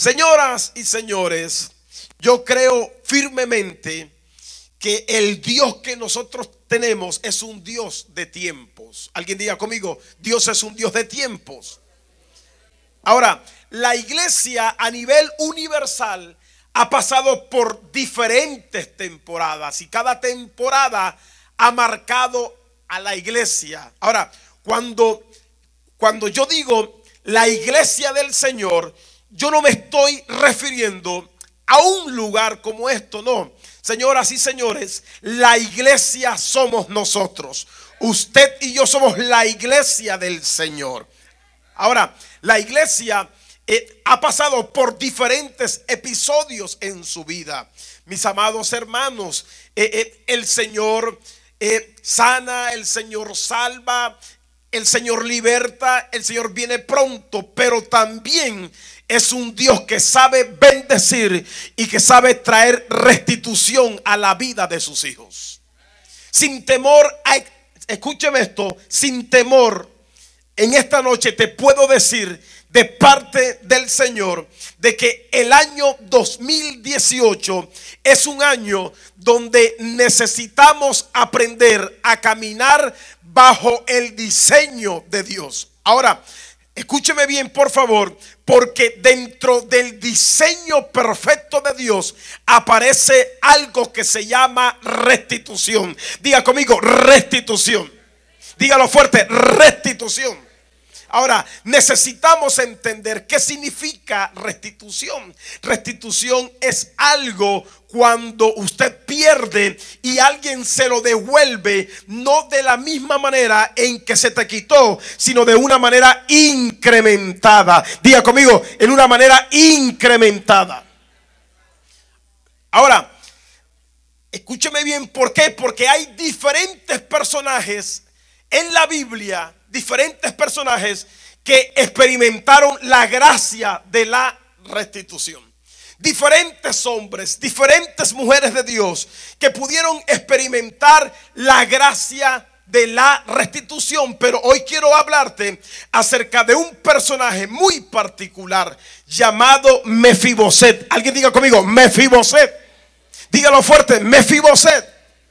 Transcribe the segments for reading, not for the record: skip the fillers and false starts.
Señoras y señores, yo creo firmemente que el Dios que nosotros tenemos es un Dios de tiempos. Alguien diga conmigo, Dios es un Dios de tiempos. Ahora, la iglesia a nivel universal ha pasado por diferentes temporadas y cada temporada ha marcado a la iglesia. Ahora, cuando yo digo la iglesia del Señor, yo no me estoy refiriendo a un lugar como esto, no. Señoras y señores, la iglesia somos nosotros. Usted y yo somos la iglesia del Señor. Ahora, la iglesia ha pasado por diferentes episodios en su vida. Mis amados hermanos, el Señor sana, el Señor salva, el Señor liberta, el Señor viene pronto, pero también es un Dios que sabe bendecir y que sabe traer restitución a la vida de sus hijos. Sin temor, escúcheme esto, sin temor, en esta noche te puedo decir de parte del Señor de que el año 2018 es un año donde necesitamos aprender a caminar bajo el diseño de Dios. Ahora, escúcheme bien, por favor, porque dentro del diseño perfecto de Dios aparece algo que se llama restitución. Diga conmigo, restitución. Dígalo fuerte, restitución. Ahora, necesitamos entender qué significa restitución. Restitución es algo cuando usted pierde y alguien se lo devuelve, no de la misma manera en que se te quitó, sino de una manera incrementada. Diga conmigo, en una manera incrementada. Ahora, escúcheme bien, ¿por qué? Porque hay diferentes personajes en la Biblia, diferentes personajes que experimentaron la gracia de la restitución. Diferentes hombres, diferentes mujeres de Dios que pudieron experimentar la gracia de la restitución. Pero hoy quiero hablarte acerca de un personaje muy particular llamado Mefiboset. Alguien diga conmigo, Mefiboset. Dígalo fuerte, Mefiboset.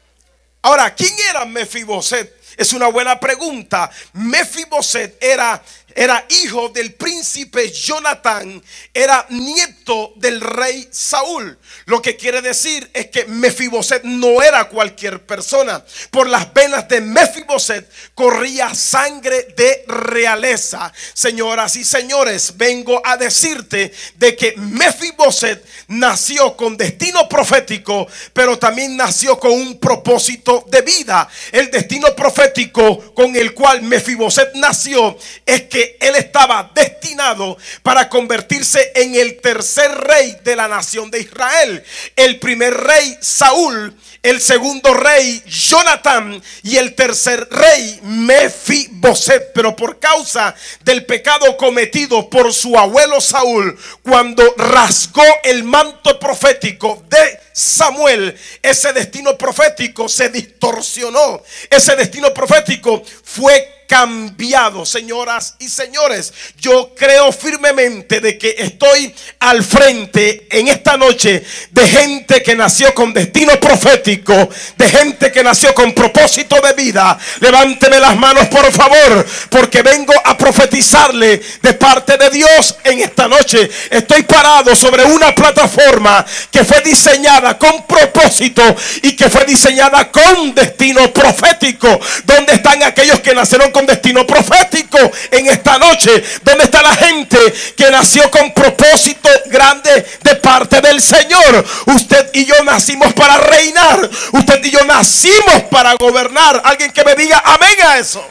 Ahora, ¿quién era Mefiboset? Es una buena pregunta. Mefiboset era hijo del príncipe Jonatán, era nieto del rey Saúl. Lo que quiere decir es que Mefiboset no era cualquier persona. Por las venas de Mefiboset corría sangre de realeza. Señoras y señores, vengo a decirte de que Mefiboset nació con destino profético, pero también nació con un propósito de vida. El destino profético con el cual Mefiboset nació es que él estaba destinado para convertirse en el tercer rey de la nación de Israel. El primer rey Saúl, el segundo rey Jonatán y el tercer rey Mefiboset. Pero por causa del pecado cometido por su abuelo Saúl, cuando rasgó el manto profético de Samuel, ese destino profético se distorsionó. Ese destino profético fue cambiado. Señoras y señores, yo creo firmemente de que estoy al frente en esta noche de gente que nació con destino profético, de gente que nació con propósito de vida. Levánteme las manos, por favor, porque vengo a profetizarle de parte de Dios en esta noche. Estoy parado sobre una plataforma que fue diseñada con propósito y que fue diseñada con destino profético. ¿Dónde están aquellos que nacieron con destino profético en esta noche? ¿Dónde está la gente que nació con propósito grande de parte del Señor? Usted y yo nacimos para reinar. Usted y yo nacimos para gobernar. Alguien que me diga amén a eso.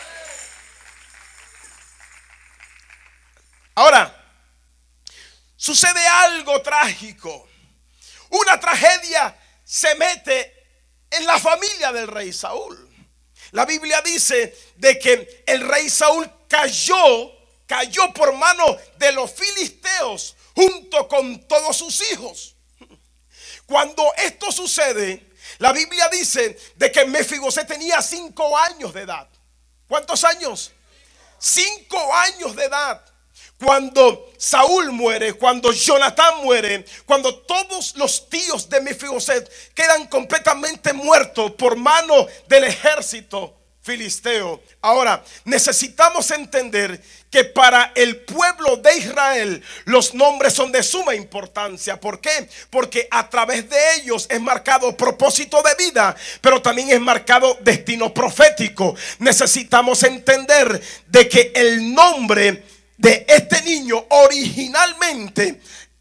Ahora, sucede algo trágico. Una tragedia se mete en la familia del rey Saúl. La Biblia dice de que el rey Saúl cayó por mano de los filisteos junto con todos sus hijos. Cuando esto sucede, la Biblia dice de que Mefiboset tenía 5 años de edad. ¿Cuántos años? 5 años de edad. cuando Saúl muere, cuando Jonatán muere, cuando todos los tíos de Mefiboset quedan completamente muertos por mano del ejército filisteo. Ahora, necesitamos entender que para el pueblo de Israel los nombres son de suma importancia. ¿Por qué? Porque a través de ellos es marcado propósito de vida, pero también es marcado destino profético. Necesitamos entender de que el nombre de este niño originalmente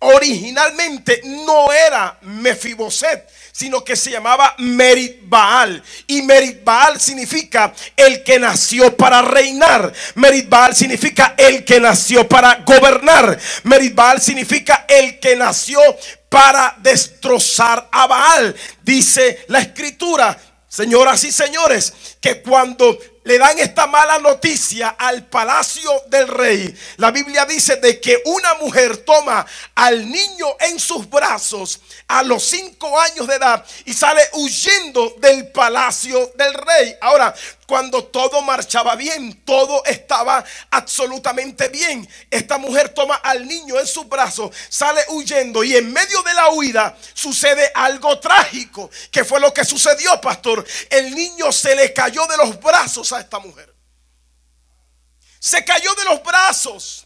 no era Mefiboset, sino que se llamaba Merit-Baal. Y Merit-Baal significa el que nació para reinar. Merit-Baal significa el que nació para gobernar. Merit-Baal significa el que nació para destrozar a Baal. Dice la escritura, señoras y señores, que cuando le dan esta mala noticia al palacio del rey, la Biblia dice de que una mujer toma al niño en sus brazos a los 5 años de edad y sale huyendo del palacio del rey. Ahora, cuando todo marchaba bien, todo estaba absolutamente bien, esta mujer toma al niño en sus brazos, sale huyendo, y en medio de la huida sucede algo trágico. ¿Qué fue lo que sucedió, pastor? El niño se le cayó de los brazos a esta mujer. Se cayó de los brazos.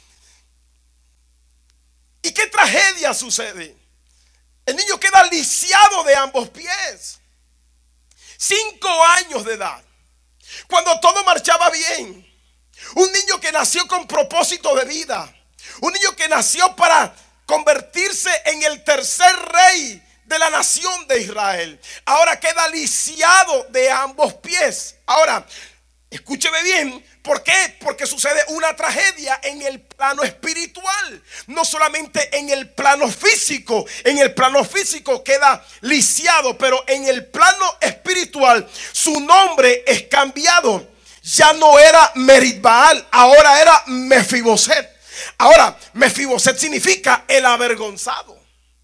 ¿Y qué tragedia sucede? El niño queda lisiado de ambos pies. 5 años de edad. Cuando todo marchaba bien. Un niño que nació con propósito de vida. Un niño que nació para convertirse en el tercer rey de la nación de Israel. Ahora queda lisiado de ambos pies. Ahora, escúcheme bien. ¿Por qué? Porque sucede una tragedia en el plano espiritual, no solamente en el plano físico. En el plano físico queda lisiado, pero en el plano espiritual su nombre es cambiado. Ya no era Merit-Baal, ahora era Mefiboset. Ahora, Mefiboset significa el avergonzado.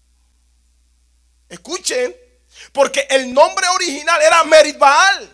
Escuchen, porque el nombre original era Merit-Baal.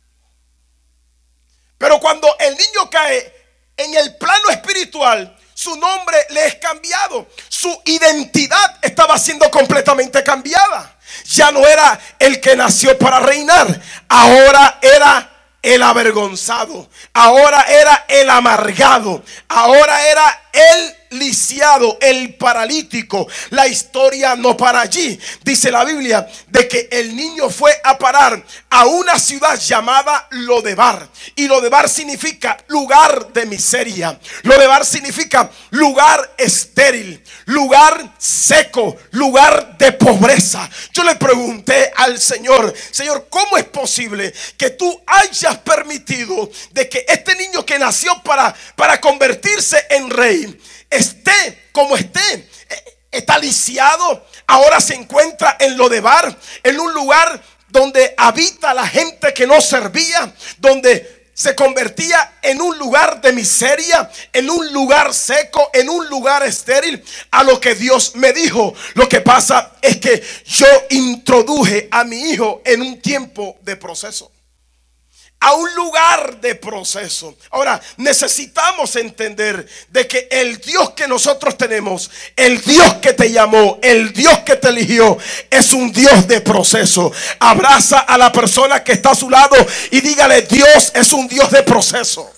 Pero cuando el niño cae en el plano espiritual, su nombre le es cambiado. Su identidad estaba siendo completamente cambiada. Ya no era el que nació para reinar. Ahora era el avergonzado. Ahora era el amargado. Ahora era el lisiado, el paralítico. La historia no para allí. Dice la Biblia de que el niño fue a parar a una ciudad llamada Lodebar. Y Lodebar significa lugar de miseria. Lodebar significa lugar estéril, lugar seco, lugar de pobreza. Yo le pregunté al Señor, Señor, ¿cómo es posible que tú hayas permitido de que este niño que nació para convertirse en rey esté como esté? Está lisiado. Ahora se encuentra en Lodebar, en un lugar donde habita la gente que no servía, donde se convertía en un lugar de miseria, en un lugar seco, en un lugar estéril. A lo que Dios me dijo, lo que pasa es que yo introduje a mi hijo en un tiempo de proceso, a un lugar de proceso. Ahora, necesitamos entender de que el Dios que nosotros tenemos, el Dios que te llamó, el Dios que te eligió, es un Dios de proceso. Abraza a la persona que está a su lado y dígale: Dios es un Dios de proceso.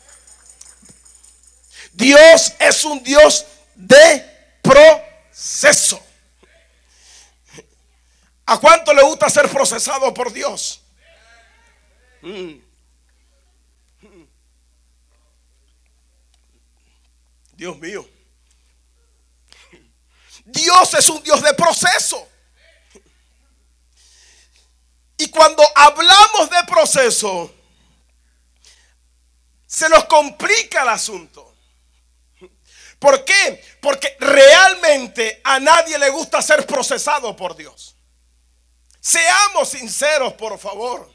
Dios es un Dios de proceso. ¿A cuánto le gusta ser procesado por Dios? Dios mío. Dios es un Dios de proceso. Y cuando hablamos de proceso, se nos complica el asunto. ¿Por qué? Porque realmente a nadie le gusta ser procesado por Dios. Seamos sinceros, por favor.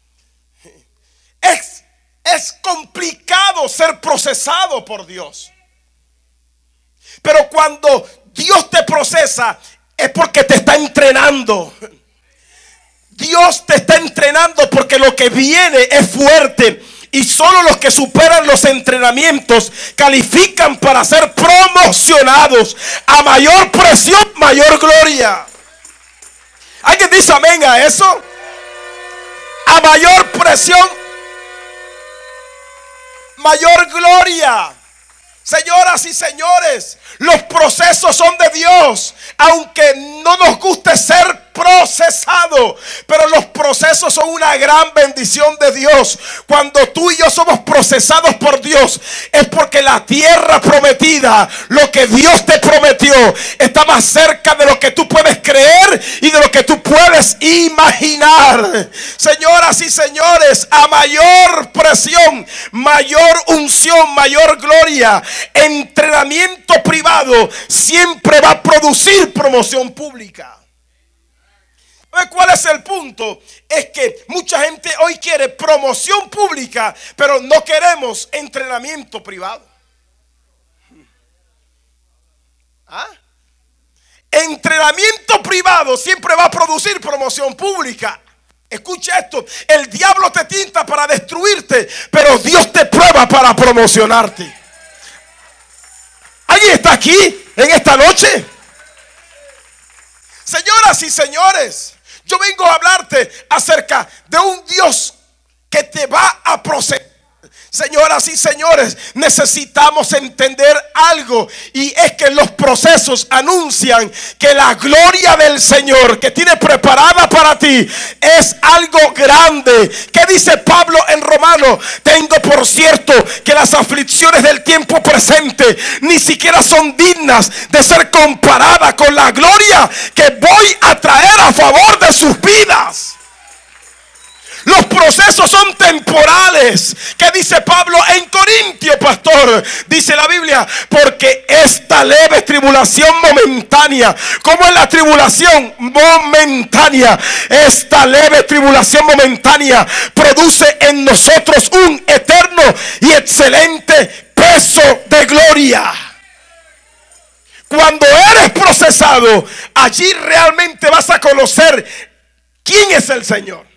Es complicado ser procesado por Dios. Pero cuando Dios te procesa, es porque te está entrenando. Dios te está entrenando porque lo que viene es fuerte Y solo los que superan los entrenamientos califican para ser promocionados. A mayor presión, mayor gloria. ¿Alguien dice amén a eso? A mayor presión, mayor gloria. Señoras y señores, los procesos son de Dios, aunque no nos guste ser procesado, pero los procesos son una gran bendición de Dios. Cuando tú y yo somos procesados por Dios, es porque la tierra prometida, lo que Dios te prometió, está más cerca de lo que tú puedes creer y de lo que tú puedes imaginar. Señoras y señores, a mayor presión, mayor unción, mayor gloria. Entrenamiento privado siempre va a producir promoción pública. ¿Cuál es el punto? Es que mucha gente hoy quiere promoción pública, pero no queremos entrenamiento privado. ¿Ah? Entrenamiento privado siempre va a producir promoción pública. Escucha esto: el diablo te tienta para destruirte, pero Dios te prueba para promocionarte. ¿Alguien está aquí en esta noche? Señoras y señores, yo vengo a hablarte acerca de un Dios que te va a procesar. Señoras y señores, necesitamos entender algo, y es que los procesos anuncian que la gloria del Señor que tiene preparada para ti es algo grande. ¿Qué dice Pablo en Romanos? Tengo por cierto que las aflicciones del tiempo presente ni siquiera son dignas de ser comparadas con la gloria que voy a traer a favor de sus vidas. Los procesos son temporales. ¿Qué dice Pablo en Corintios, pastor? Dice la Biblia: porque esta leve tribulación momentánea. ¿Cómo es la tribulación momentánea? Esta leve tribulación momentánea produce en nosotros un eterno y excelente peso de gloria. Cuando eres procesado, allí realmente vas a conocer quién es el Señor.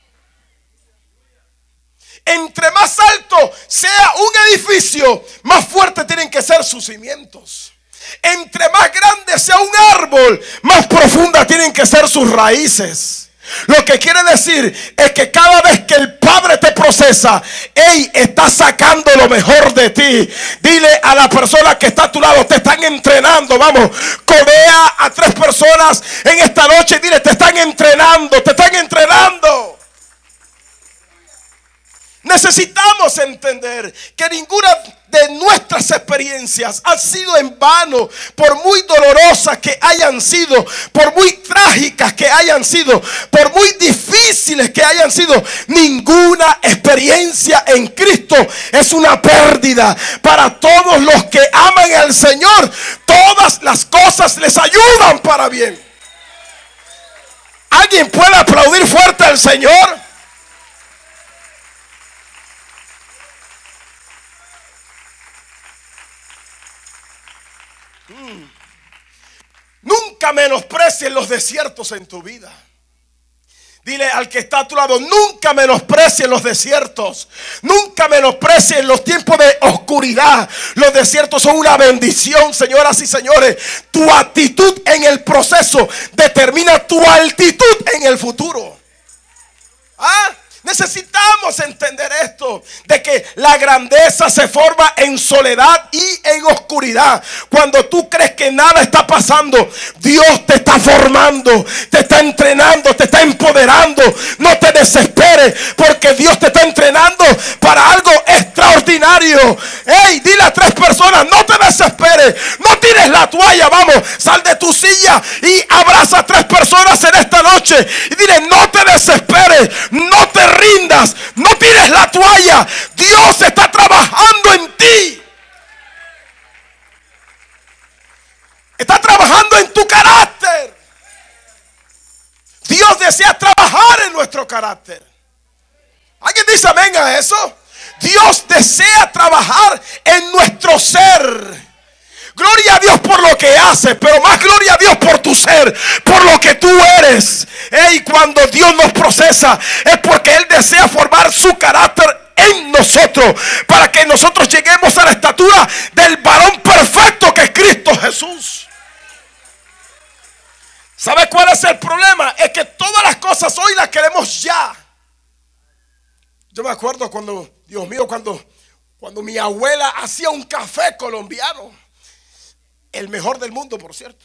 Entre más alto sea un edificio, más fuertes tienen que ser sus cimientos. Entre más grande sea un árbol, más profundas tienen que ser sus raíces. Lo que quiere decir es que cada vez que el Padre te procesa, Él está sacando lo mejor de ti. Dile a la persona que está a tu lado: te están entrenando. Vamos, codea a 3 personas en esta noche y dile: te están entrenando, te están entrenando. Necesitamos entender que ninguna de nuestras experiencias ha sido en vano, por muy dolorosas que hayan sido, por muy trágicas que hayan sido, por muy difíciles que hayan sido. Ninguna experiencia en Cristo es una pérdida. Para todos los que aman al Señor, todas las cosas les ayudan para bien. ¿Alguien puede aplaudir fuerte al Señor? Nunca menosprecien los desiertos en tu vida. Dile al que está a tu lado: nunca menosprecien los desiertos. Nunca menosprecien los tiempos de oscuridad. Los desiertos son una bendición, señoras y señores. Tu actitud en el proceso determina tu altitud en el futuro. Necesitamos entender esto, de que la grandeza se forma en soledad y en oscuridad. Cuando tú crees que nada está pasando, Dios te está formando, te está entrenando, te está empoderando. No te desesperes, porque Dios te está entrenando para algo extraordinario. Hey, dile a 3 personas: no te desesperes, no tires la toalla. Vamos, sal de tu silla y abraza a 3 personas en esta noche y dile: no te desesperes, no te rindas, no tires la toalla. Dios está trabajando en ti. Está trabajando en tu carácter. Dios desea trabajar en nuestro carácter. ¿Alguien dice amén a eso? Dios desea trabajar en nuestro ser. Gloria a Dios por lo que haces, pero más gloria a Dios por tu ser, por lo que tú eres. Y cuando Dios nos procesa es porque Él desea formar su carácter en nosotros, para que nosotros lleguemos a la estatura del varón perfecto que es Cristo Jesús. ¿Sabe cuál es el problema? Es que todas las cosas hoy las queremos ya. Yo me acuerdo cuando, Dios mío, cuando mi abuela hacía un café colombiano, el mejor del mundo, por cierto.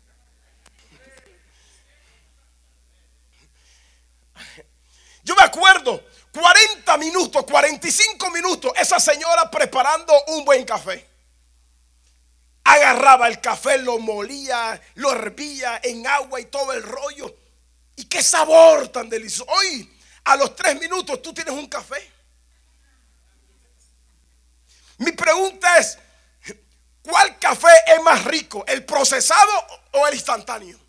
Yo me acuerdo 40 minutos, 45 minutos, esa señora preparando un buen café. Agarraba el café, lo molía, lo hervía en agua y todo el rollo. Y qué sabor tan delicioso. Hoy, a los 3 minutos, tú tienes un café. Mi pregunta es, ¿cuál café es más rico? ¿El procesado o el instantáneo?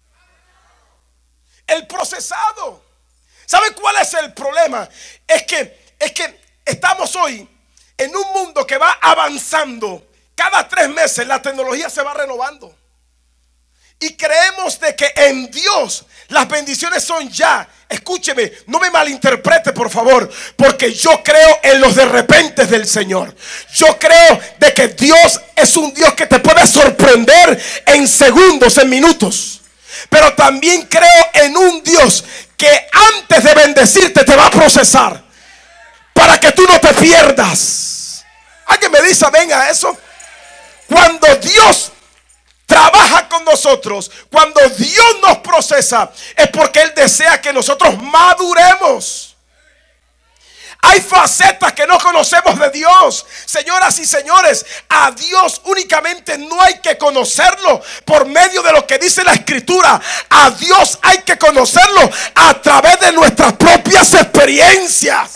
El procesado. ¿Sabe cuál es el problema? Es que estamos hoy en un mundo que va avanzando. Cada 3 meses la tecnología se va renovando. Y creemos de que en Dios las bendiciones son ya. Escúcheme, no me malinterprete, por favor, porque yo creo en los de repente del Señor. Yo creo de que Dios es un Dios que te puede sorprender en segundos, en minutos. Pero también creo en un Dios que antes de bendecirte te va a procesar para que tú no te pierdas. ¿Alguien me dice amén a eso? Cuando Dios trabaja con nosotros, cuando Dios nos procesa, es porque Él desea que nosotros maduremos. Hay facetas que no conocemos de Dios. Señoras y señores, a Dios únicamente no hay que conocerlo por medio de lo que dice la Escritura. A Dios hay que conocerlo a través de nuestras propias experiencias.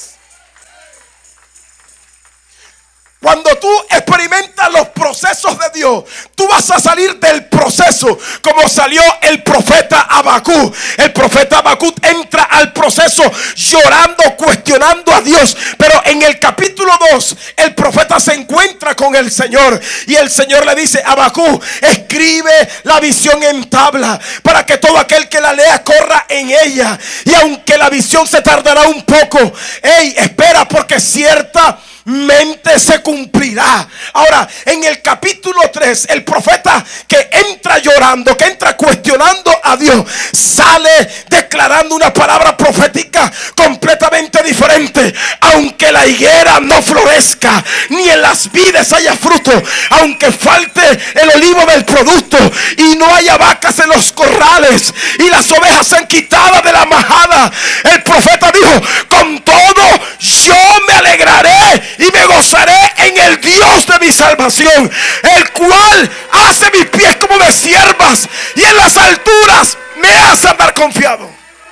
Cuando tú experimentas los procesos de Dios, tú vas a salir del proceso como salió el profeta Habacuc. El profeta Habacuc entra al proceso llorando, cuestionando a Dios. Pero en el capítulo 2, el profeta se encuentra con el Señor. Y el Señor le dice: Habacuc, escribe la visión en tabla, para que todo aquel que la lea corra en ella. Y aunque la visión se tardará un poco, espera, porque ciertamente se cumplirá. Ahora, en el capítulo 3, el profeta que entra llorando, que entra cuestionando a Dios, sale declarando una palabra profética completamente diferente. Aunque la higuera no florezca, ni en las vides haya fruto, aunque falte el olivo del producto, y no haya vacas en los corrales, y las ovejas sean quitadas de la majada, el profeta dijo: con todo yo me alegraré y me gozaré en el Dios de mi salvación, el cual hace mis pies como de siervas y en las alturas me hace andar confiado.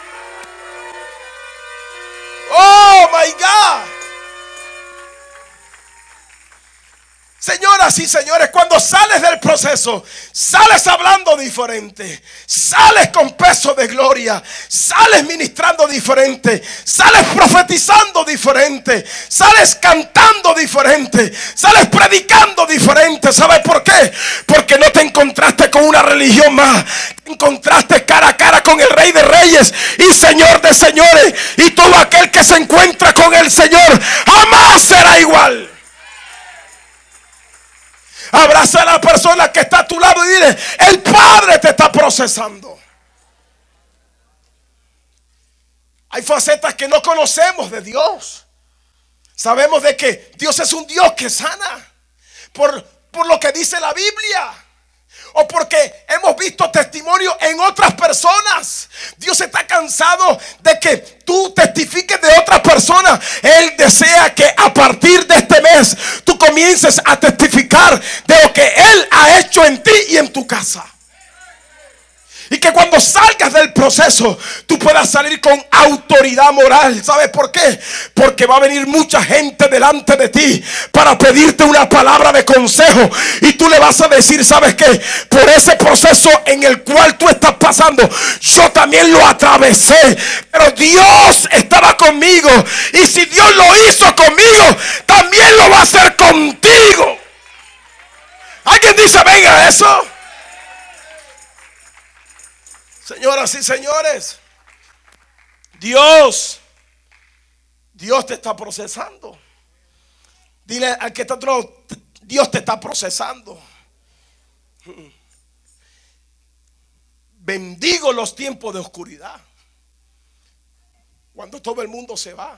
Oh my God. Señoras y señores, cuando sales del proceso, sales hablando diferente, sales con peso de gloria, sales ministrando diferente, sales profetizando diferente, sales cantando diferente, sales predicando diferente. ¿Sabes por qué? Porque no te encontraste con una religión más, te encontraste cara a cara con el Rey de Reyes y Señor de Señores. Y todo aquel que se encuentra con el Señor jamás será igual. Abraza a la persona que está a tu lado y dile: el Padre te está procesando. Hay facetas que no conocemos de Dios. Sabemos de que Dios es un Dios que sana por lo que dice la Biblia, o porque hemos visto testimonio en otras personas. Dios está cansado de que tú testifiques de otras personas. Él desea que a partir de este mes tú comiences a testificar de lo que Él ha hecho en ti y en tu casa. Y que cuando salgas del proceso tú puedas salir con autoridad moral. ¿Sabes por qué? Porque va a venir mucha gente delante de ti para pedirte una palabra de consejo. Y tú le vas a decir: ¿sabes qué? Por ese proceso en el cual tú estás pasando, yo también lo atravesé, pero Dios estaba conmigo. Y si Dios lo hizo conmigo, también lo va a hacer contigo. ¿Alguien dice venga eso? Señoras y señores, Dios te está procesando. Dile al que está a otro lado, Dios te está procesando. Bendigo los tiempos de oscuridad, cuando todo el mundo se va,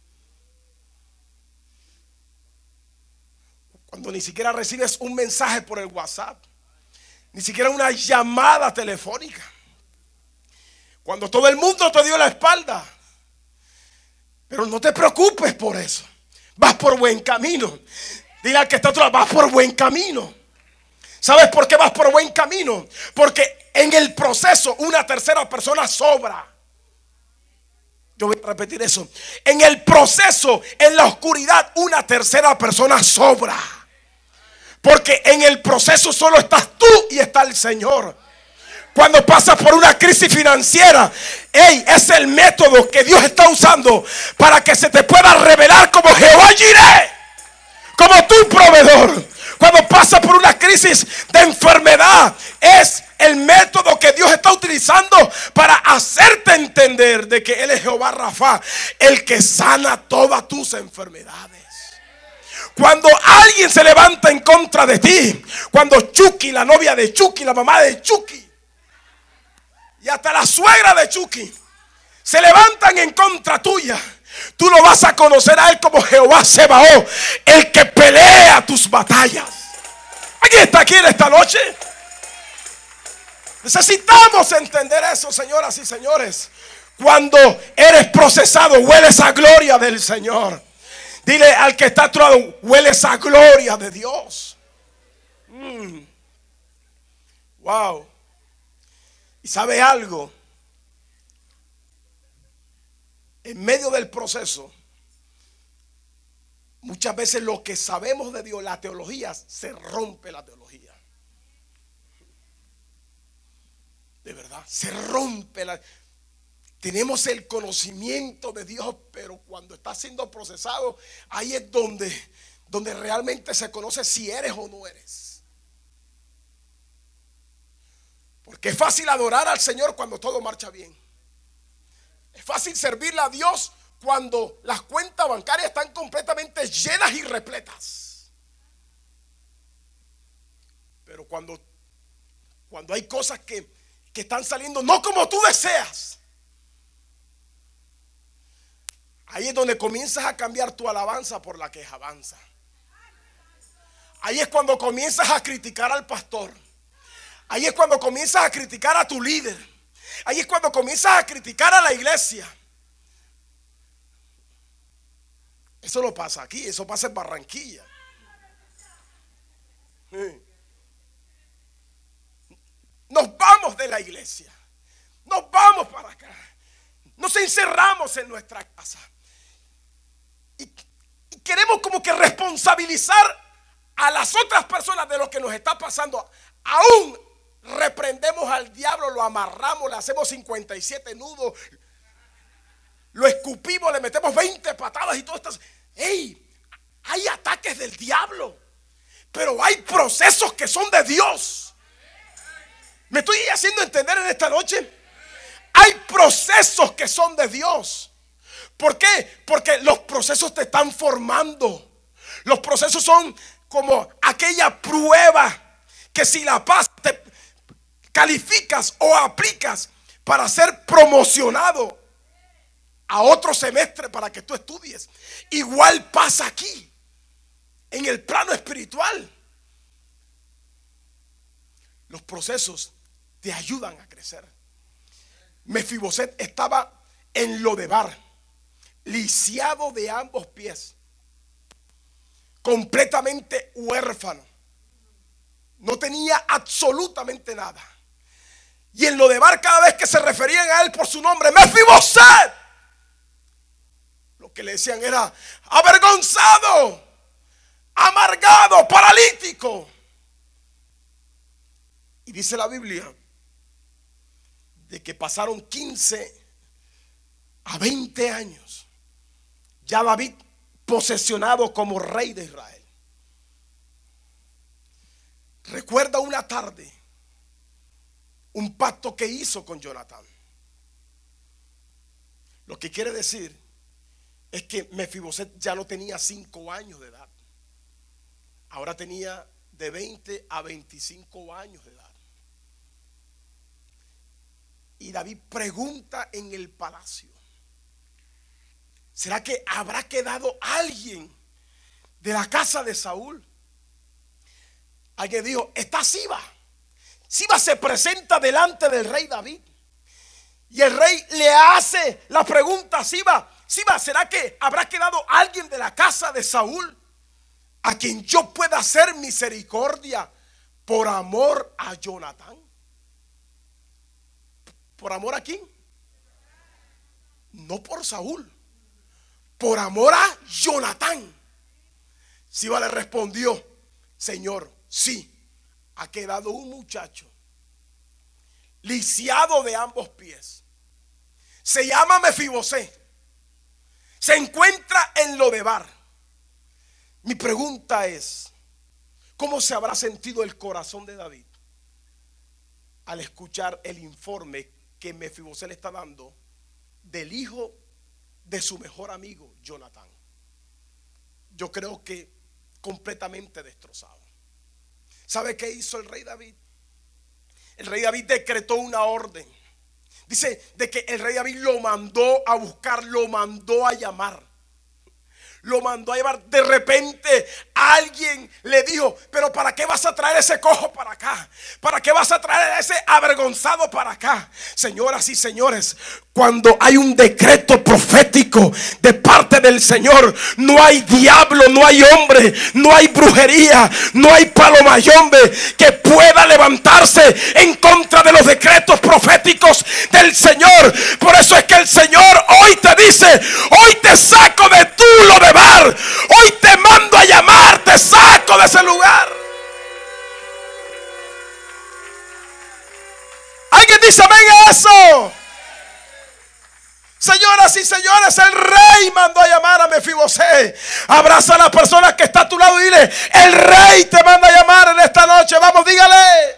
cuando ni siquiera recibes un mensaje por el WhatsApp, ni siquiera una llamada telefónica, cuando todo el mundo te dio la espalda. Pero no te preocupes por eso, vas por buen camino. Dile al que está a otro lado, vas por buen camino. ¿Sabes por qué vas por buen camino? Porque en el proceso una tercera persona sobra. Yo voy a repetir eso. En el proceso, en la oscuridad, una tercera persona sobra. Porque en el proceso solo estás tú y está el Señor. Cuando pasas por una crisis financiera, es el método que Dios está usando para que se te pueda revelar como Jehová Jireh, como tu proveedor. Cuando pasas por una crisis de enfermedad, es el método que Dios está utilizando para hacerte entender de que Él es Jehová Rafa, el que sana todas tus enfermedades. Cuando alguien se levanta en contra de ti, cuando Chucky, la novia de Chucky, la mamá de Chucky y hasta la suegra de Chucky se levantan en contra tuya, tú lo vas a conocer a Él como Jehová Sebaot, el que pelea tus batallas. ¿Alguien está aquí en esta noche? Necesitamos entender eso, señoras y señores. Cuando eres procesado, hueles a gloria del Señor. Dile al que está a tu lado, hueles a gloria de Dios. Wow. ¿Y sabe algo? En medio del proceso, muchas veces lo que sabemos de Dios, la teología, se rompe la teología. De verdad, se rompe la... Tenemos el conocimiento de Dios, pero cuando está siendo procesado, ahí es donde realmente se conoce si eres o no eres. Porque es fácil adorar al Señor cuando todo marcha bien. Es fácil servirle a Dios cuando las cuentas bancarias están completamente llenas y repletas. Pero cuando hay cosas que están saliendo no como tú deseas, ahí es donde comienzas a cambiar tu alabanza por la quejabanza. Ahí es cuando comienzas a criticar al pastor. Ahí es cuando comienzas a criticar a tu líder. Ahí es cuando comienzas a criticar a la iglesia. Eso no pasa aquí, eso pasa en Barranquilla. Nos vamos de la iglesia, nos vamos para acá, nos encerramos en nuestra casa y queremos como que responsabilizar a las otras personas de lo que nos está pasando. Aún reprendemos al diablo, lo amarramos, le hacemos 57 nudos, lo escupimos, le metemos 20 patadas y todo esto. Hay ataques del diablo, pero hay procesos que son de Dios. ¿Me estoy haciendo entender en esta noche? Hay procesos que son de Dios. ¿Por qué? Porque los procesos te están formando. Los procesos son como aquella prueba que si la pasas te calificas o aplicas para ser promocionado a otro semestre para que tú estudies. Igual pasa aquí en el plano espiritual. Los procesos te ayudan a crecer. Mefiboset estaba en Lodebar, lisiado de ambos pies, completamente huérfano, no tenía absolutamente nada. Y en Lodebar, cada vez que se referían a él por su nombre, Mefiboset, lo que le decían era avergonzado, amargado, paralítico. Y dice la Biblia de que pasaron 15 a 20 años, ya David posesionado como rey de Israel. Recuerda una tarde un pacto que hizo con Jonatán. Lo que quiere decir es que Mefiboset ya no tenía 5 años de edad. Ahora tenía de 20 a 25 años de edad. Y David pregunta en el palacio: ¿será que habrá quedado alguien de la casa de Saúl? Alguien dijo: está Siba. Siba se presenta delante del rey David. Y el rey le hace la pregunta a Siba: Siba, ¿será que habrá quedado alguien de la casa de Saúl a quien yo pueda hacer misericordia por amor a Jonatán? ¿Por amor a quién? No por Saúl, por amor a Jonatán. Siba le respondió: Señor, sí, ha quedado un muchacho lisiado de ambos pies. Se llama Mefibosé. Se encuentra en Lodebar. Mi pregunta es: ¿cómo se habrá sentido el corazón de David al escuchar el informe que Mefibosé le está dando del hijo de su mejor amigo Jonatán? Yo creo que completamente destrozado. ¿Sabe qué hizo el rey David? El rey David decretó una orden. Dice de que el rey David lo mandó a buscar, lo mandó a llamar. Lo mandó a llevar. De repente alguien le dijo: pero ¿para qué vas a traer ese cojo para acá? ¿Para qué vas a traer ese avergonzado para acá? Señoras y señores, cuando hay un decreto profético de parte del Señor, no hay diablo, no hay hombre, no hay brujería, no hay palomayombe que pueda levantarse en contra de los decretos proféticos del Señor. Por eso es que el Señor hoy te dice: hoy te saco de tu Lodebar, hoy te mando a llamar, te saco de ese lugar. ¿Alguien dice amén a eso? Señoras y señores, el rey mandó a llamar a Mefibosé. Abraza a la persona que está a tu lado y dile: el rey te manda a llamar en esta noche. Vamos, dígale.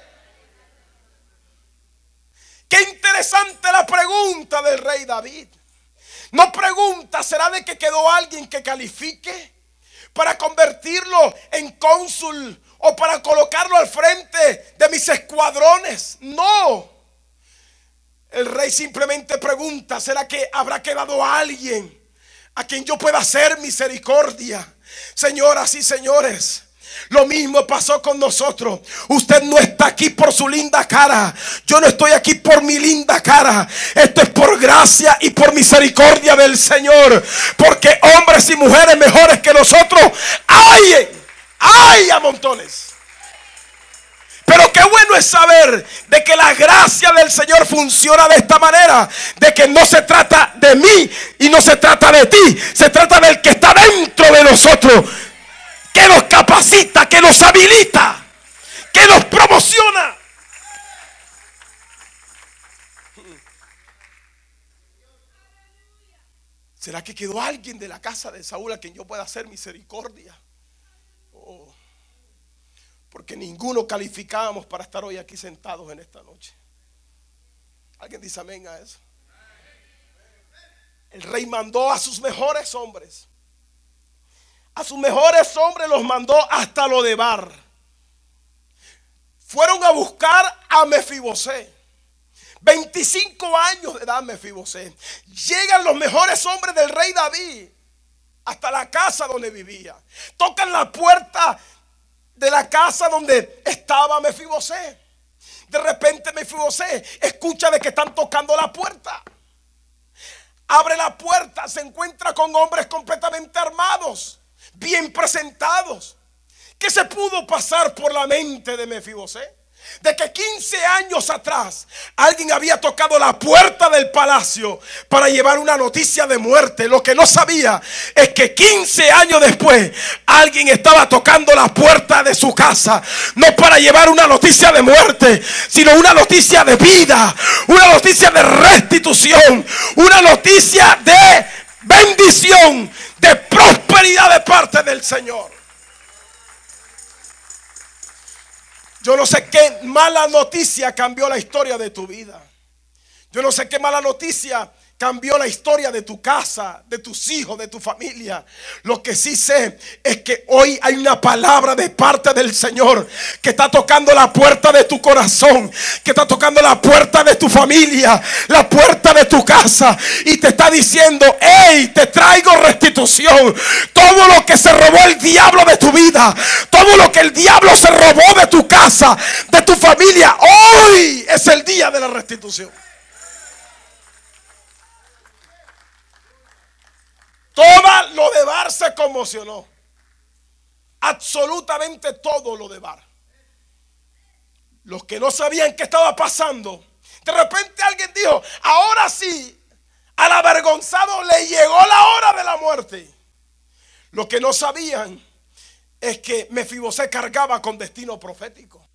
Qué interesante la pregunta del rey David. No pregunta: ¿será de que quedó alguien que califique para convertirlo en cónsul o para colocarlo al frente de mis escuadrones? No. El rey simplemente pregunta: ¿será que habrá quedado alguien a quien yo pueda hacer misericordia? Señoras y señores, lo mismo pasó con nosotros. Usted no está aquí por su linda cara. Yo no estoy aquí por mi linda cara. Esto es por gracia y por misericordia del Señor. Porque hombres y mujeres mejores que nosotros hay a montones. Pero qué bueno es saber de que la gracia del Señor funciona de esta manera. De que no se trata de mí y no se trata de ti. Se trata del que está dentro de nosotros, que nos capacita, que nos habilita, que nos promociona. ¿Será que quedó alguien de la casa de Saúl a quien yo pueda hacer misericordia? Oh, porque ninguno calificábamos para estar hoy aquí sentados en esta noche. ¿Alguien dice amén a eso? El rey mandó a sus mejores hombres. A sus mejores hombres los mandó hasta Lodebar. Fueron a buscar a Mefibosé. 25 años de edad Mefibosé. Llegan los mejores hombres del rey David hasta la casa donde vivía. Tocan la puerta de la casa donde estaba Mefibosé. De repente Mefibosé escucha de que están tocando la puerta. Abre la puerta, se encuentra con hombres completamente armados, bien presentados. ¿Qué se pudo pasar por la mente de Mefibosé? De que 15 años atrás alguien había tocado la puerta del palacio para llevar una noticia de muerte. Lo que no sabía es que 15 años después alguien estaba tocando la puerta de su casa, no para llevar una noticia de muerte, sino una noticia de vida, una noticia de restitución, una noticia de bendición, de prosperidad de parte del Señor. Yo no sé qué mala noticia cambió la historia de tu vida. Yo no sé qué mala noticia cambió la historia de tu casa, de tus hijos, de tu familia. Lo que sí sé es que hoy hay una palabra de parte del Señor que está tocando la puerta de tu corazón, que está tocando la puerta de tu familia, la puerta de tu casa, y te está diciendo: hey, te traigo restitución. Todo lo que se robó el diablo de tu vida, todo lo que el diablo se robó de tu casa, de tu familia, hoy es el día de la restitución. Todo lo de Bar se conmocionó. Absolutamente todo lo de Bar. Los que no sabían qué estaba pasando, de repente alguien dijo: ahora sí, al avergonzado le llegó la hora de la muerte. Lo que no sabían es que Mefibosé cargaba con destino profético.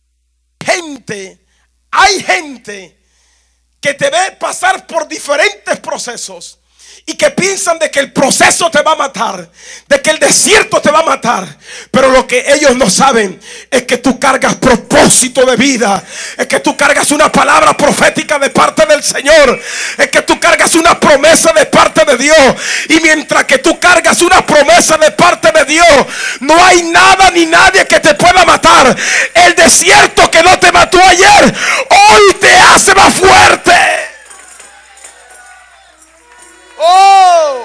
Hay gente que te ve pasar por diferentes procesos y que piensan de que el proceso te va a matar, de que el desierto te va a matar. Pero lo que ellos no saben es que tú cargas propósito de vida, es que tú cargas una palabra profética de parte del Señor, es que tú cargas una promesa de parte de Dios. Y mientras que tú cargas una promesa de parte de Dios, no hay nada ni nadie que te pueda matar. El desierto que no te mató ayer, hoy te hace más fuerte. ¡Oh!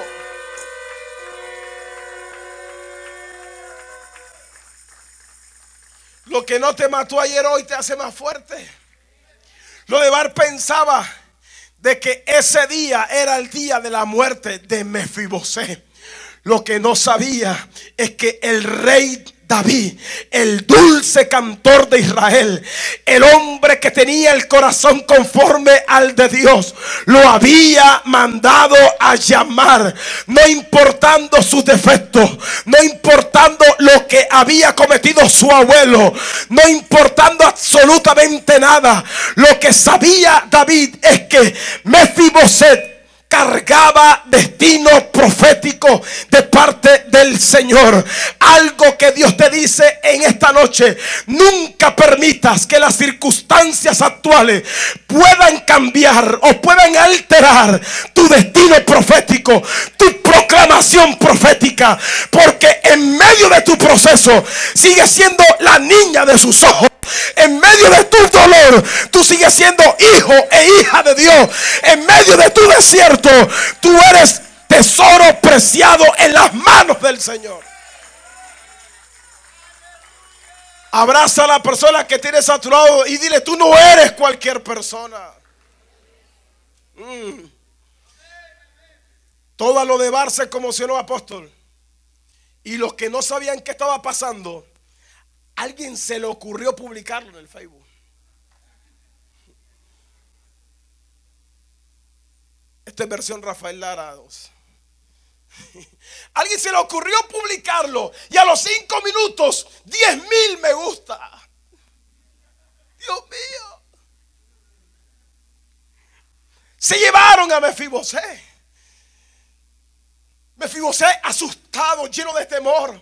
Lo que no te mató ayer, hoy te hace más fuerte. Lo de Bar pensaba de que ese día era el día de la muerte de Mefibosé. Lo que no sabía es que el rey David, el dulce cantor de Israel, el hombre que tenía el corazón conforme al de Dios, lo había mandado a llamar, no importando sus defectos, no importando lo que había cometido su abuelo, no importando absolutamente nada. Lo que sabía David es que Mefiboset cargaba destino profético de parte del Señor. Algo que Dios te dice en esta noche: nunca permitas que las circunstancias actuales puedan cambiar o puedan alterar tu destino profético, tu proclamación profética, porque en medio de tu proceso sigues siendo la niña de sus ojos. En medio de tu dolor, tú sigues siendo hijo e hija de Dios. En medio de tu desierto, tú eres tesoro preciado en las manos del Señor. Abraza a la persona que tienes a tu lado y dile: tú no eres cualquier persona. Todo lo de Bar se conmocionó, apóstol. Y los que no sabían qué estaba pasando, alguien se le ocurrió publicarlo en el Facebook. Esta es versión Rafael Lara 2. Alguien se le ocurrió publicarlo y a los 5 minutos 10,000 me gusta. Dios mío. Se llevaron a Mefibosé. Mefibosé asustado, lleno de temor.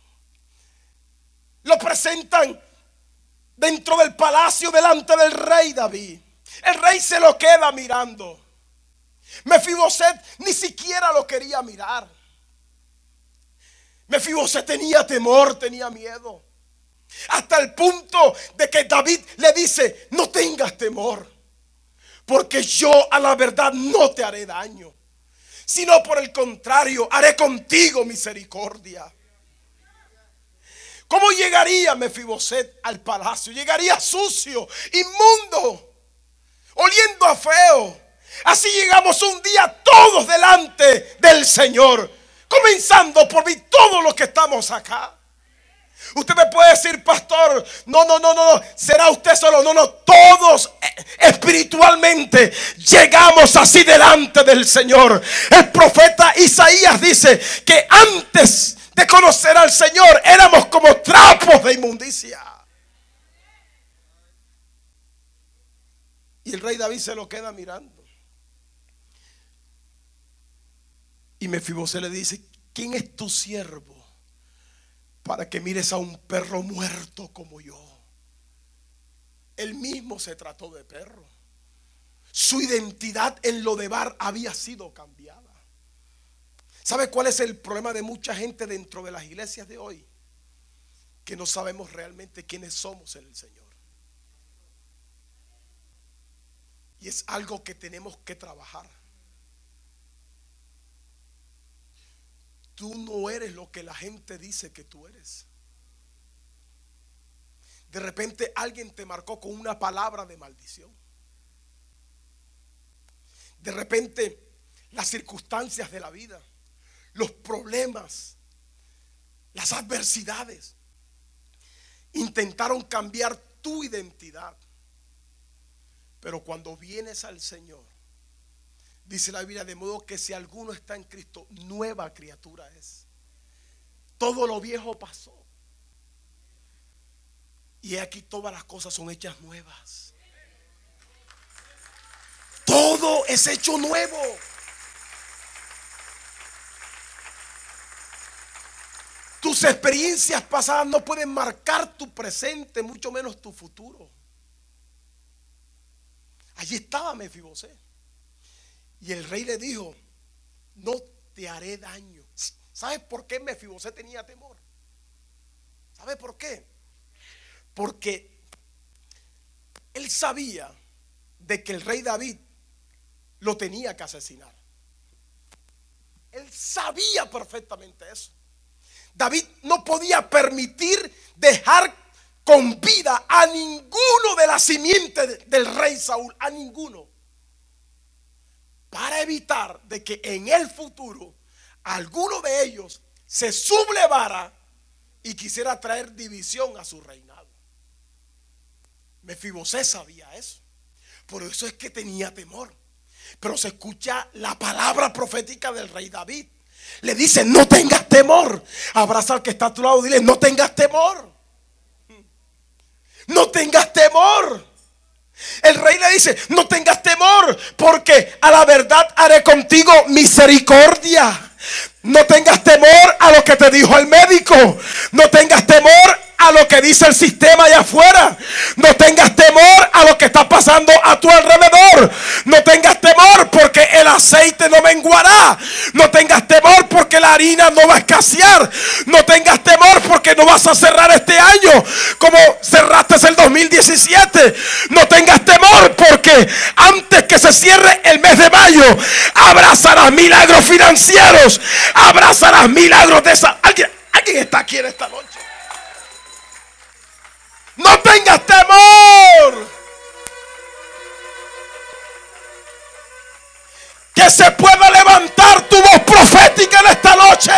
Lo presentan dentro del palacio delante del rey David. El rey se lo queda mirando. Mefiboset ni siquiera lo quería mirar. Mefiboset tenía temor, tenía miedo. Hasta el punto de que David le dice: no tengas temor, porque yo a la verdad no te haré daño, sino por el contrario, haré contigo misericordia. ¿Cómo llegaría Mefiboset al palacio? Llegaría sucio, inmundo, oliendo a feo. Así llegamos un día todos delante del Señor, comenzando por mí, todos los que estamos acá. Usted me puede decir: pastor, no, será usted solo. No, todos espiritualmente llegamos así delante del Señor. El profeta Isaías dice que antes de conocer al Señor éramos como trapos de inmundicia. Y el rey David se lo queda mirando. Y Mefibosé le dice: ¿quién es tu siervo para que mires a un perro muerto como yo? Él mismo se trató de perro. Su identidad en Lodebar había sido cambiada. ¿Sabe cuál es el problema de mucha gente dentro de las iglesias de hoy? Que no sabemos realmente quiénes somos en el Señor. Y es algo que tenemos que trabajar. Tú no eres lo que la gente dice que tú eres. De repente alguien te marcó con una palabra de maldición. De repente las circunstancias de la vida, los problemas, las adversidades intentaron cambiar tu identidad. Pero cuando vienes al Señor, dice la Biblia, de modo que si alguno está en Cristo, nueva criatura es. Todo lo viejo pasó. Y aquí todas las cosas son hechas nuevas. Todo es hecho nuevo. Tus experiencias pasadas no pueden marcar tu presente, mucho menos tu futuro. Allí estaba Mefibosé. Y el rey le dijo: no te haré daño. ¿Sabes por qué Mefibosé tenía temor? ¿Sabes por qué? Porque él sabía de que el rey David lo tenía que asesinar. Él sabía perfectamente eso. David no podía permitir dejar con vida a ninguno de la simiente del rey Saúl, a ninguno, para evitar de que en el futuro alguno de ellos se sublevara y quisiera traer división a su reinado. Mefibosé sabía eso, por eso es que tenía temor. Pero se escucha la palabra profética del rey David. Le dice: no tengas temor. Abraza al que está a tu lado, dile: no tengas temor. No tengas temor. El rey le dice: no tengas temor, porque a la verdad haré contigo misericordia. No tengas temor a lo que te dijo el médico. No tengas temor a lo que dice el sistema allá afuera. No tengas temor a lo que está pasando a tu alrededor. No tengas temor porque el aceite no menguará. No tengas temor porque la harina no va a escasear. No tengas temor porque no vas a cerrar este año como cerraste el 2017. No tengas temor porque antes que se cierre el mes de mayo abrazarás milagros financieros. Abrazarás milagros de esa. ¿Alguien está aquí en esta noche? No tengas temor. Que se pueda levantar tu voz profética en esta noche.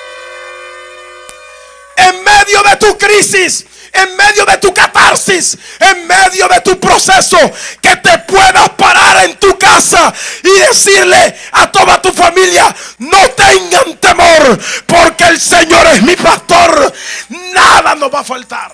En medio de tu crisis, en medio de tu catarsis, en medio de tu proceso, que te puedas parar en tu casa y decirle a toda tu familia: no tengan temor, porque el Señor es mi pastor, nada nos va a faltar.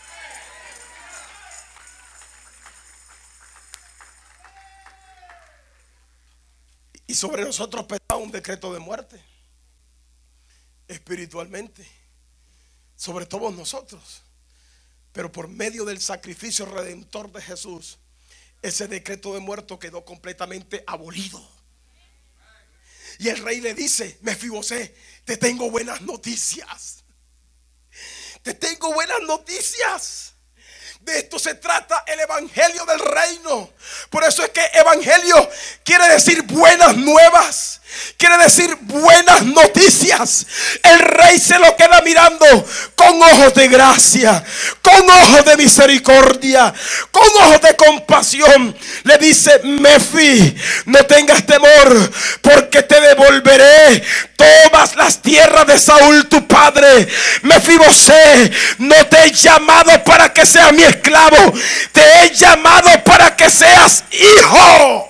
Y sobre nosotros pesaba un decreto de muerte, espiritualmente, sobre todos nosotros. Pero por medio del sacrificio redentor de Jesús, ese decreto de muerte quedó completamente abolido. Y el rey le dice: Mefibosé, te tengo buenas noticias. Te tengo buenas noticias. De esto se trata el evangelio del reino. Por eso es que evangelio quiere decir buenas nuevas, quiere decir buenas noticias. El rey se lo queda mirando con ojos de gracia, con ojos de misericordia, con ojos de compasión. Le dice: Mefi, no tengas temor, porque te devolveré todas las tierras de Saúl tu padre. Mefibosé, no te he llamado para que seas mi esclavo, te he llamado para que seas hijo.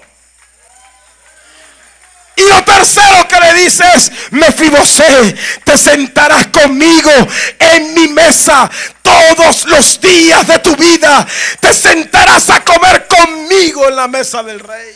Y lo tercero que le dice es: Mefibosé, te sentarás conmigo en mi mesa todos los días de tu vida. Te sentarás a comer conmigo en la mesa del rey.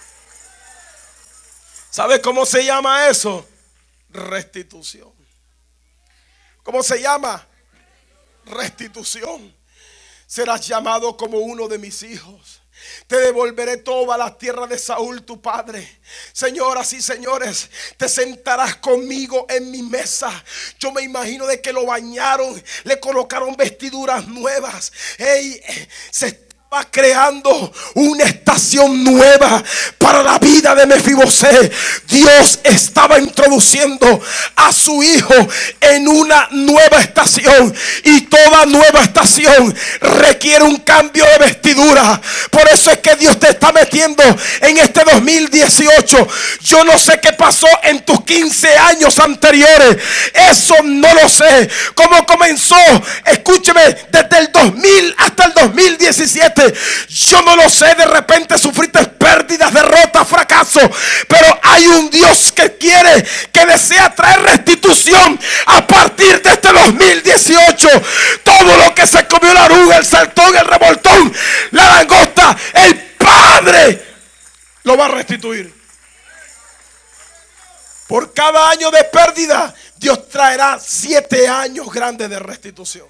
¿Sabe cómo se llama eso? Restitución. ¿Cómo se llama? Restitución. Serás llamado como uno de mis hijos. Te devolveré toda la tierra de Saúl tu padre. Señoras y señores, te sentarás conmigo en mi mesa. Yo me imagino de que lo bañaron, le colocaron vestiduras nuevas. Se va creando una estación nueva para la vida de Mefiboset. Dios estaba introduciendo a su hijo en una nueva estación, y toda nueva estación requiere un cambio de vestidura. Por eso es que Dios te está metiendo en este 2018. Yo no sé qué pasó en tus 15 años anteriores, eso no lo sé. Cómo comenzó, escúcheme, desde el 2000 hasta el 2017, yo no lo sé. De repente sufriste pérdidas, derrotas, fracaso, pero hay un Dios que quiere, que desea traer restitución a partir de este 2018. Todo lo que se comió la oruga, el saltón, el revoltón, la langosta, el Padre lo va a restituir. Por cada año de pérdida, Dios traerá 7 años grandes de restitución.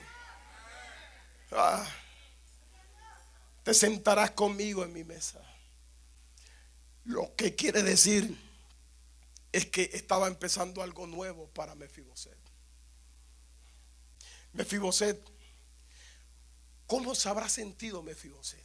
Te sentarás conmigo en mi mesa. Lo que quiere decir es que estaba empezando algo nuevo para Mefiboset. Mefiboset, ¿cómo se habrá sentido Mefiboset?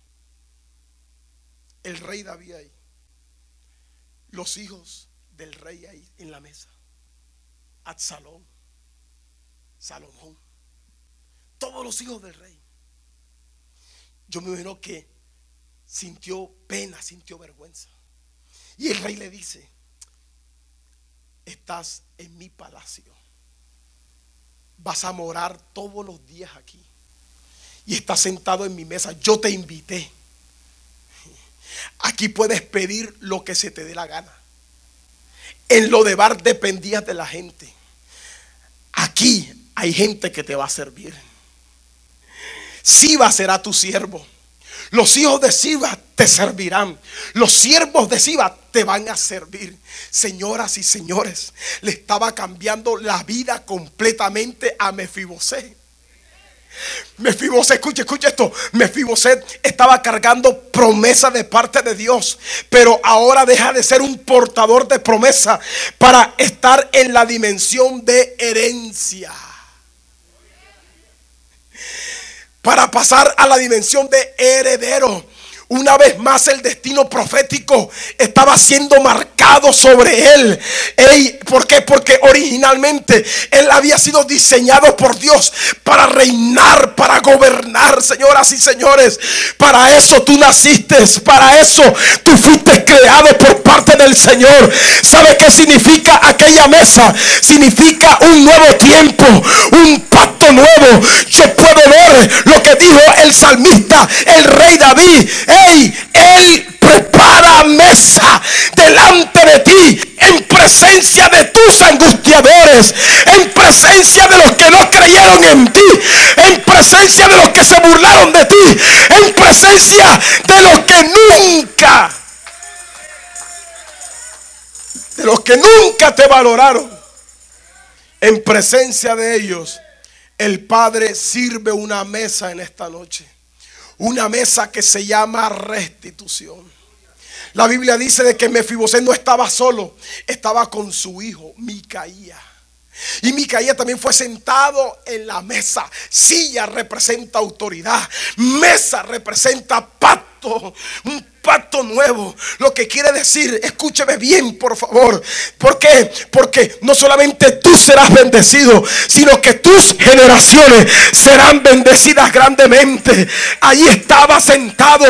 El rey David ahí, los hijos del rey ahí en la mesa, Absalón, Salomón, todos los hijos del rey. Yo me imagino que sintió pena, sintió vergüenza. Y el rey le dice: estás en mi palacio, vas a morar todos los días aquí, y estás sentado en mi mesa. Yo te invité. Aquí puedes pedir lo que se te dé la gana. En lo de Bar dependías de la gente. Aquí hay gente que te va a servir. Siba será tu siervo. Los hijos de Siba te servirán. Los siervos de Siba te van a servir. Señoras y señores, le estaba cambiando la vida completamente a Mefiboset. Mefiboset, escuche esto. Mefiboset estaba cargando promesa de parte de Dios, pero ahora deja de ser un portador de promesa para estar en la dimensión de herencia, para pasar a la dimensión de heredero. Una vez más el destino profético estaba siendo marcado sobre él. ¿Por qué? Porque originalmente él había sido diseñado por Dios para reinar, para gobernar. Señoras y señores, para eso tú naciste, para eso tú fuiste creado por parte del Señor. ¿Sabe qué significa aquella mesa? Significa un nuevo tiempo, un pacto nuevo. Yo puedo ver lo que dijo el salmista, el rey David. Él prepara mesa delante de ti, en presencia de tus angustiadores, en presencia de los que no creyeron en ti, en presencia de los que se burlaron de ti, en presencia de los que nunca te valoraron. En presencia de ellos, el Padre sirve una mesa en esta noche. Una mesa que se llama restitución. La Biblia dice de que Mefiboset no estaba solo, estaba con su hijo Micaía. Y Micaía también fue sentado en la mesa. Silla representa autoridad, mesa representa pacto, un pacto nuevo. Lo que quiere decir, escúcheme bien por favor. ¿Por qué? Porque no solamente tú serás bendecido, sino que tus generaciones serán bendecidas grandemente. Allí estaba sentado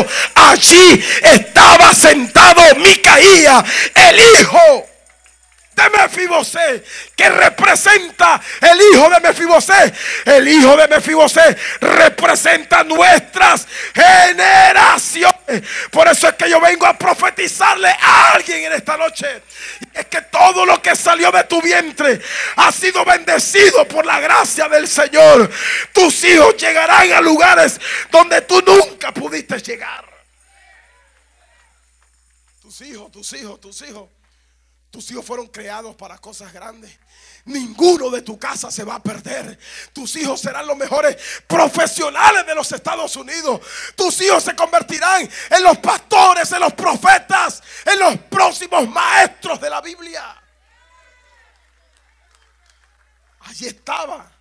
Micaía, el hijo de Mefiboset, que representa el hijo de Mefiboset. El hijo de Mefiboset representa nuestras generaciones. Por eso es que yo vengo a profetizarle a alguien en esta noche. Es que todo lo que salió de tu vientre ha sido bendecido por la gracia del Señor. Tus hijos llegarán a lugares donde tú nunca pudiste llegar. Tus hijos. Tus hijos fueron creados para cosas grandes. Ninguno de tu casa se va a perder. Tus hijos serán los mejores profesionales de los Estados Unidos. Tus hijos se convertirán en los pastores, en los profetas, en los próximos maestros de la Biblia. Allí estaba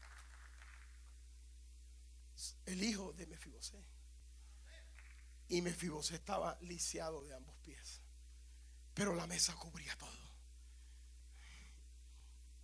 el hijo de Mefibosé. Y Mefibosé estaba lisiado de ambos pies, pero la mesa cubría todo.